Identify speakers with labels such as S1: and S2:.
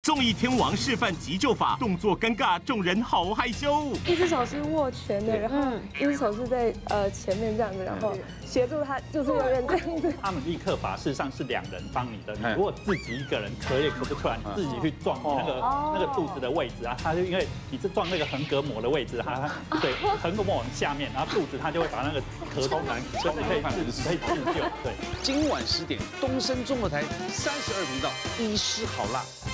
S1: 综艺天王示范急救法，动作尴尬，众人好害羞。
S2: 一只手是握拳的，然后一只手是在前面这样子，然后协助他，就是有点这样子。
S3: 他们立刻法事实上是2人帮你的，你如果自己一个人咳也咳不出来，你自己去撞那个肚子的位置啊，他就因为你是撞那个横膈膜的位置，它对横膈膜往下面，然后肚子它就会把那个咳超难，真的可以自救。对，
S4: 今晚10点，东森综合台32频道，医师好辣。